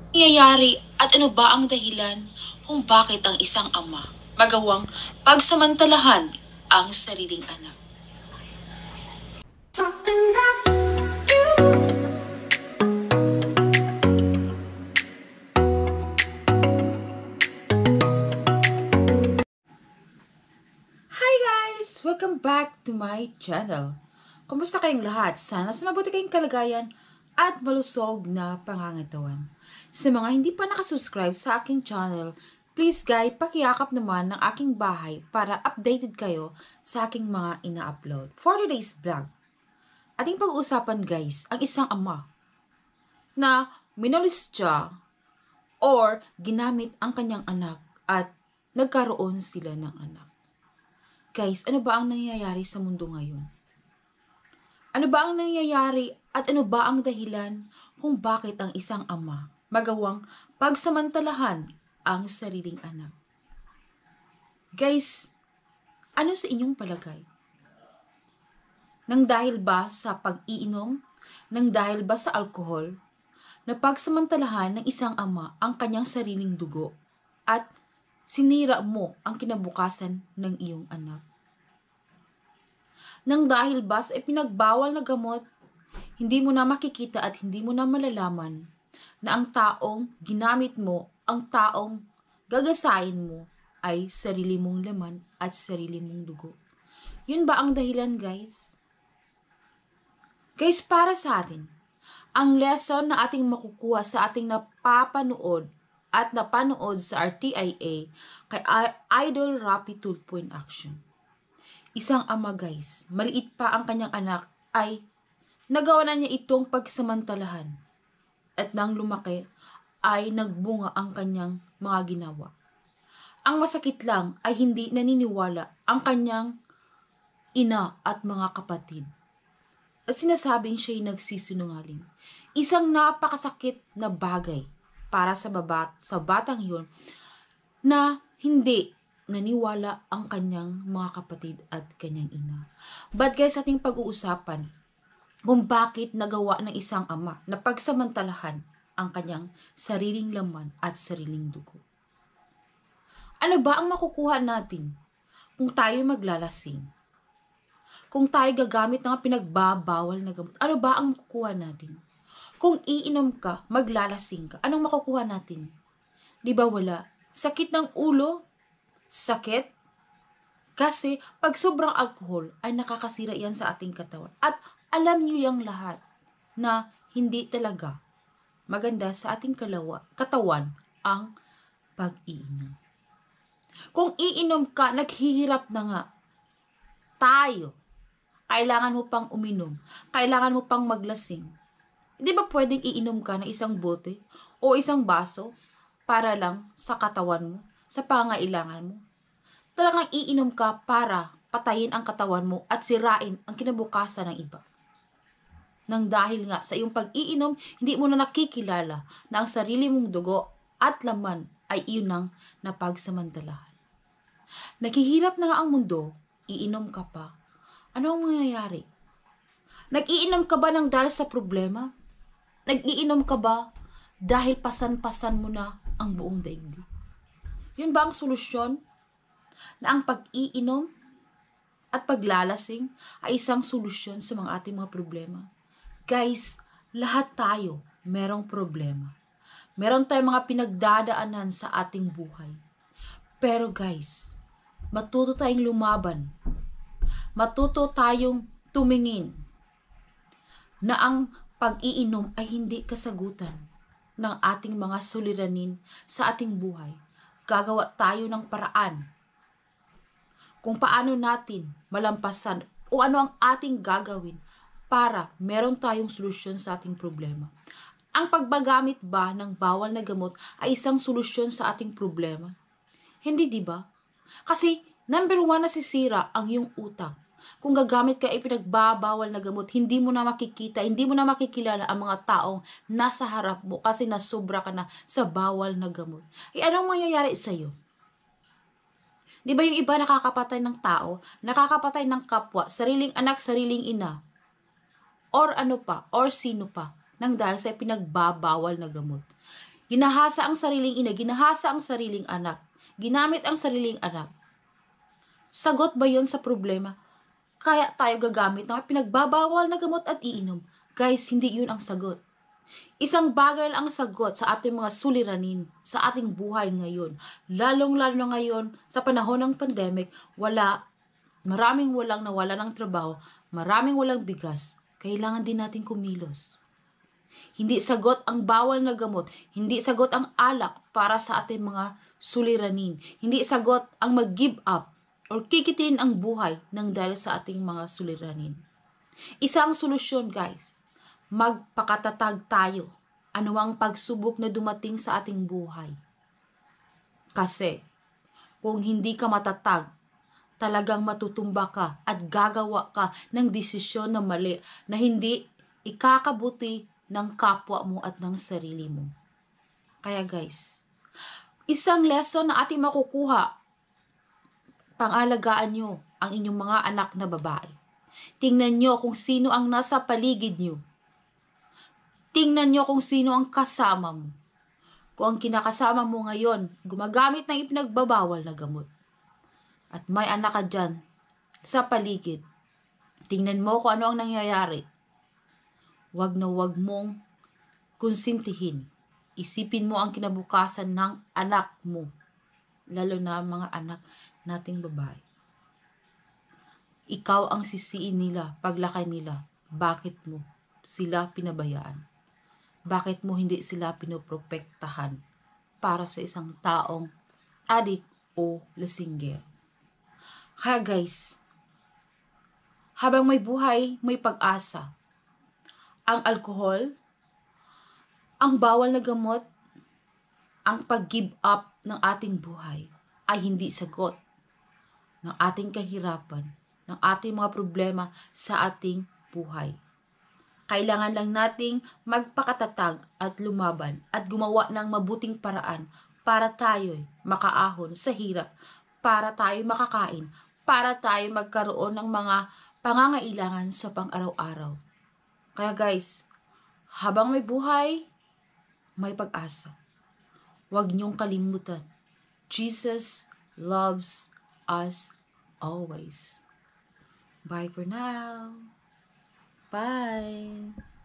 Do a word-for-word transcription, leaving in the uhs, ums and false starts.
Nangyayari at ano ba ang dahilan kung bakit ang isang ama magawang pagsamantalahan ang sariling anak? Hi guys! Welcome back to my channel. Kumusta kayong lahat? Sana sa mabuti kayong kalagayan at malusog na pangangatawan. Sa mga hindi pa nakasubscribe sa aking channel, please guys, pakiyakap naman ng aking bahay para updated kayo sa aking mga ina-upload. For today's vlog, ating pag-uusapan guys, ang isang ama na minolis siya or ginamit ang kanyang anak at nagkaroon sila ng anak. Guys, ano ba ang nangyayari sa mundo ngayon? Ano ba ang nangyayari at ano ba ang dahilan kung bakit ang isang ama magawang pagsamantalahan ang sariling anak? Guys, ano sa inyong palagay? Nang dahil ba sa pag-iinom? Nang dahil ba sa alkohol? Na pagsamantalahan ng isang ama ang kanyang sariling dugo at sinira mo ang kinabukasan ng iyong anak? Nang dahil ba sa ipinagbawal na gamot, hindi mo na makikita at hindi mo na malalaman na ang taong ginamit mo, ang taong gagasain mo ay sarili mong laman at sarili mong dugo. Yun ba ang dahilan guys? Guys, para sa atin, ang lesson na ating makukuha sa ating napapanood at napanood sa R T I A kay Idol Rapi Tulfo in Action. Isang ama guys, maliit pa ang kanyang anak ay nagawa na niya itong pagsamantalahan. At nang lumaki ay nagbunga ang kanyang mga ginawa. Ang masakit lang ay hindi naniniwala ang kanyang ina at mga kapatid. At sinasabing siya'y nagsisinungaling. Isang napakasakit na bagay para sa babat sa batang yun na hindi naniwala ang kanyang mga kapatid at kanyang ina. But guys, ating pag-uusapan kung bakit nagawa ng isang ama na pagsamantalahan ang kanyang sariling laman at sariling dugo. Ano ba ang makukuha natin kung tayo maglalasing? Kung tayo gagamit ng pinagbabawal na gamot, ano ba ang makukuha natin? Kung iinom ka, maglalasing ka, anong makukuha natin? Di ba wala? Sakit ng ulo, sakit. Kasi pag sobrang alcohol ay nakakasira yan sa ating katawan. At alam niyo yung lahat na hindi talaga maganda sa ating kalawa, katawan ang pag-iinom. Kung iinom ka, naghihirap na nga tayo. Kailangan mo pang uminom. Kailangan mo pang maglasing. Di ba pwedeng iinom ka ng isang bote o isang baso para lang sa katawan mo? Sa pangailangan mo. Talagang iinom ka para patayin ang katawan mo at sirain ang kinabukasan ng iba. Nang dahil nga sa iyong pag-iinom, hindi mo na nakikilala na ang sarili mong dugo at laman ay iyon ang napagsamantalahan. Naghihirap na nga ang mundo, iinom ka pa. Ano ang mangyayari? Nag-iinom ka ba ng dahil sa problema? Nag-iinom ka ba dahil pasan-pasan mo na ang buong daigdig? Yun ba ang solusyon? Na ang pag-iinom at paglalasing ay isang solusyon sa mga ating mga problema? Guys, lahat tayo merong problema. Meron tayong mga pinagdadaanan sa ating buhay. Pero guys, matuto tayong lumaban. Matuto tayong tumingin na ang pag-iinom ay hindi kasagutan ng ating mga suliranin sa ating buhay. Gagawa tayo ng paraan kung paano natin malampasan o ano ang ating gagawin para meron tayong solusyon sa ating problema. Ang pagbagamit ba ng bawal na gamot ay isang solusyon sa ating problema? Hindi, di ba? Kasi number one, nasisira ang iyong utak. Kung gagamit ka ay pinagbabawal na gamot, hindi mo na makikita, hindi mo na makikilala ang mga taong nasa harap mo kasi nasobra ka na sa bawal na gamot. E anong mangyayari sa'yo? Di ba yung iba nakakapatay ng tao, nakakapatay ng kapwa, sariling anak, sariling ina, or ano pa, or sino pa, nang dahil sa pinagbabawal na gamot. Ginahasa ang sariling ina, ginahasa ang sariling anak, ginamit ang sariling anak. Sagot ba yon sa problema? Kaya tayo gagamit ng pinagbabawal na gamot at iinom. Guys, hindi yun ang sagot. Isang bagay lang ang sagot sa ating mga suliranin, sa ating buhay ngayon. Lalong-lalo na ngayon, sa panahon ng pandemic, wala, maraming walang nawala ng trabaho, maraming walang bigas. Kailangan din natin kumilos. Hindi sagot ang bawal na gamot, hindi sagot ang alak para sa ating mga suliranin. Hindi sagot ang mag-give up or kikitin ang buhay ng dahil sa ating mga suliranin. Isa ang solusyon, guys. Magpakatatag tayo anumang pagsubok na dumating sa ating buhay. Kasi kung hindi ka matatag, talagang matutumba ka at gagawa ka ng desisyon na mali na hindi ikakabuti ng kapwa mo at ng sarili mo. Kaya guys, isang lesson na ating makukuha, pangalagaan nyo ang inyong mga anak na babae. Tingnan nyo kung sino ang nasa paligid nyo. Tingnan nyo kung sino ang kasama mo. Kung ang kinakasama mo ngayon, gumagamit ng ipinagbabawal na gamot. At may anak ka dyan sa paligid. Tingnan mo kung ano ang nangyayari. Huwag na huwag mong konsintihin. Isipin mo ang kinabukasan ng anak mo. Lalo na mga anak nating babae. Ikaw ang sisiin nila, paglaki nila. Bakit mo sila pinabayaan? Bakit mo hindi sila pinoprotektahan para sa isang taong adik o lasingger? Kaya guys, habang may buhay, may pag-asa. Ang alcohol, ang bawal na gamot, ang pag-give up ng ating buhay ay hindi sagot ng ating kahirapan, ng ating mga problema sa ating buhay. Kailangan lang nating magpakatatag at lumaban at gumawa ng mabuting paraan para tayo'y makaahon sa hirap, para tayo makakain, para tayo magkaroon ng mga pangangailangan sa pang-araw-araw. Kaya guys, habang may buhay, may pag-asa. Huwag niyong kalimutan. Jesus loves us always. Bye for now. Bye.